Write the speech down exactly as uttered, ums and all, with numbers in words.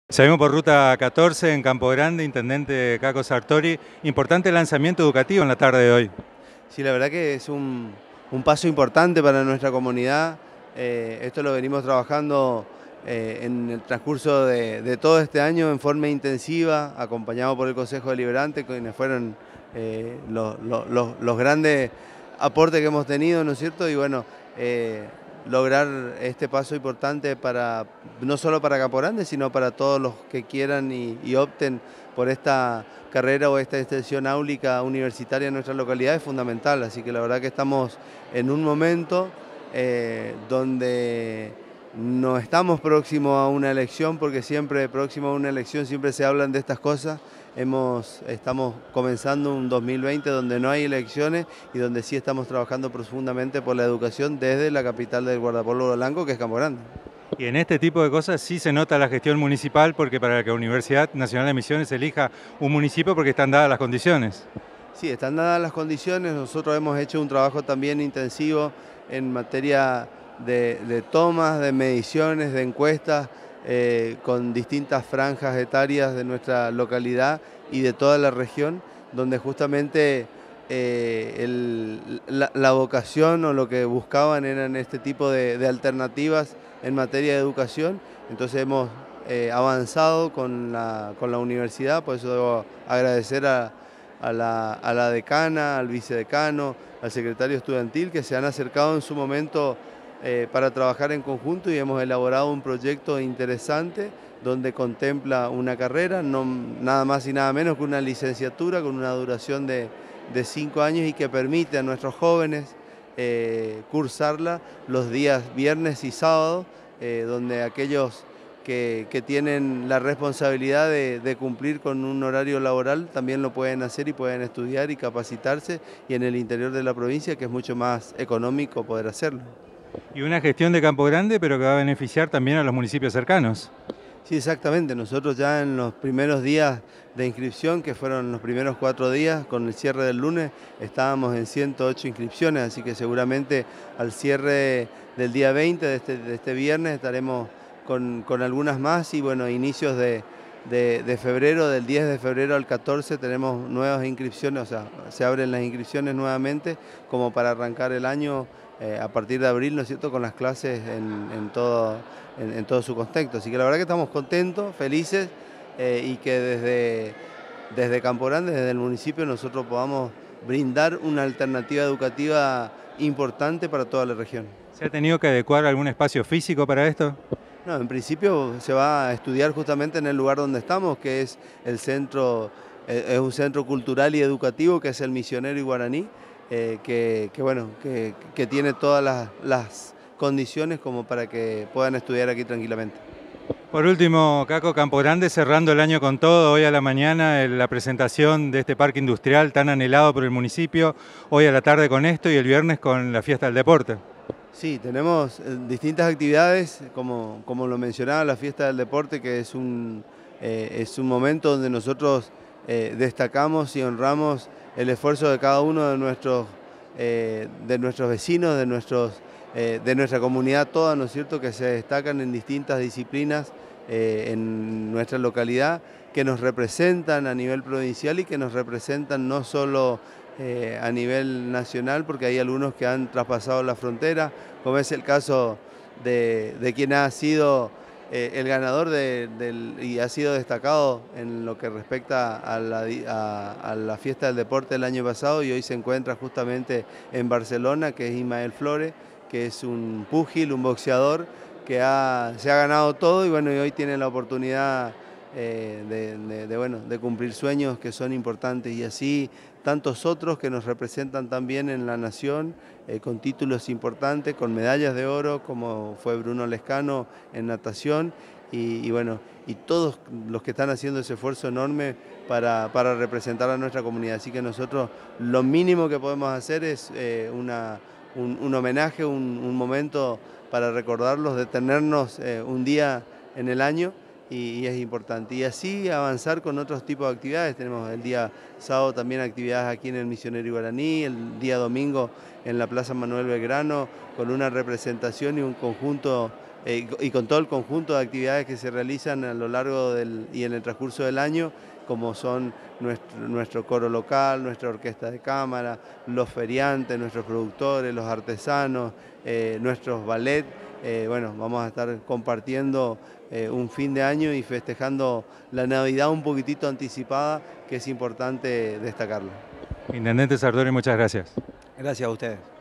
Salimos por ruta catorce en Campo Grande, intendente Caco Sartori. Importante lanzamiento educativo en la tarde de hoy. Sí, la verdad que es un, un paso importante para nuestra comunidad. Eh, esto lo venimos trabajando eh, en el transcurso de, de todo este año en forma intensiva, acompañado por el Consejo Deliberante, quienes fueron eh, los, los, los, los grandes aportes que hemos tenido, ¿no es cierto? Y bueno, eh, lograr este paso importante para no solo para Campo Grande, sino para todos los que quieran y, y opten por esta carrera o esta extensión áulica universitaria en nuestra localidad es fundamental. Así que la verdad que estamos en un momento eh, donde no estamos próximos a una elección, porque siempre próximo a una elección siempre se hablan de estas cosas. Hemos, estamos comenzando un dos mil veinte donde no hay elecciones y donde sí estamos trabajando profundamente por la educación desde la capital del guardapolvo blanco, que es Campo Grande. Y en este tipo de cosas sí se nota la gestión municipal, porque para que la Universidad Nacional de Misiones elija un municipio porque están dadas las condiciones. Sí, están dadas las condiciones. Nosotros hemos hecho un trabajo también intensivo en materia de, de tomas, de mediciones, de encuestas, eh, con distintas franjas etarias de nuestra localidad y de toda la región, donde justamente eh, el, la, la vocación o lo que buscaban eran este tipo de, de alternativas en materia de educación. Entonces hemos eh, avanzado con la, con la universidad, por eso debo agradecer a A la, a la decana, al vicedecano, al secretario estudiantil, que se han acercado en su momento eh, para trabajar en conjunto, y hemos elaborado un proyecto interesante donde contempla una carrera, no, nada más y nada menos que una licenciatura con una duración de, de cinco años y que permite a nuestros jóvenes eh, cursarla los días viernes y sábados, eh, donde aquellos Que, que tienen la responsabilidad de, de cumplir con un horario laboral también lo pueden hacer y pueden estudiar y capacitarse, y en el interior de la provincia, que es mucho más económico poder hacerlo. Y una gestión de Campo Grande, pero que va a beneficiar también a los municipios cercanos. Sí, exactamente. Nosotros ya en los primeros días de inscripción, que fueron los primeros cuatro días, con el cierre del lunes, estábamos en ciento ocho inscripciones, así que seguramente al cierre del día veinte de este, de este viernes estaremos Con, con algunas más, y bueno, inicios de, de, de febrero, del diez de febrero al catorce, tenemos nuevas inscripciones, o sea, se abren las inscripciones nuevamente como para arrancar el año eh, a partir de abril, ¿no es cierto?, con las clases en, en, todo, en, en todo su contexto. Así que la verdad que estamos contentos, felices, eh, y que desde, desde Campo Grande, desde el municipio, nosotros podamos brindar una alternativa educativa importante para toda la región. ¿Se ha tenido que adecuar algún espacio físico para esto? No, en principio se va a estudiar justamente en el lugar donde estamos, que es el centro, es un centro cultural y educativo, que es el Misionero y Guaraní, eh, que, que, bueno, que, que tiene todas las, las condiciones como para que puedan estudiar aquí tranquilamente. Por último, Caco, Campo Grande cerrando el año con todo. Hoy a la mañana la presentación de este parque industrial tan anhelado por el municipio, hoy a la tarde con esto y el viernes con la fiesta del deporte. Sí, tenemos distintas actividades, como, como lo mencionaba, la fiesta del deporte, que es un, eh, es un momento donde nosotros eh, destacamos y honramos el esfuerzo de cada uno de nuestros, eh, de nuestros vecinos, de, nuestros, eh, de nuestra comunidad toda, ¿no es cierto?, que se destacan en distintas disciplinas eh, en nuestra localidad, que nos representan a nivel provincial y que nos representan no solo Eh, a nivel nacional, porque hay algunos que han traspasado la frontera, como es el caso de, de quien ha sido eh, el ganador de, del, y ha sido destacado en lo que respecta a la, a, a la fiesta del deporte del año pasado, y hoy se encuentra justamente en Barcelona, que es Ismael Flores, que es un púgil, un boxeador que ha, se ha ganado todo, y bueno, y hoy tiene la oportunidad Eh, de, de, de, bueno, de cumplir sueños que son importantes, y así tantos otros que nos representan también en la nación, eh, con títulos importantes, con medallas de oro, como fue Bruno Lescano en natación, y, y bueno, y todos los que están haciendo ese esfuerzo enorme para, para representar a nuestra comunidad. Así que nosotros lo mínimo que podemos hacer es eh, una, un, un homenaje, un, un momento para recordarlos, detenernos eh, un día en el año, y es importante. Y así avanzar con otros tipos de actividades. Tenemos el día sábado también actividades aquí en el Misionero y Guaraní, el día domingo en la Plaza Manuel Belgrano, con una representación y un conjunto eh, y con todo el conjunto de actividades que se realizan a lo largo del, y en el transcurso del año, como son nuestro, nuestro coro local, nuestra orquesta de cámara, los feriantes, nuestros productores, los artesanos, eh, nuestros ballet. Eh, bueno, vamos a estar compartiendo eh, un fin de año y festejando la Navidad un poquitito anticipada, que es importante destacarlo. Intendente Sartori, muchas gracias. Gracias a ustedes.